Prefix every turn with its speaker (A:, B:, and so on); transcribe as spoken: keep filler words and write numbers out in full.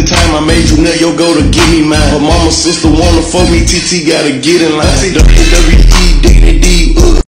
A: in time, I made you nut, yo, go to give me mine. Her mama, sister wanna fuck me, T T gotta get in line. See, the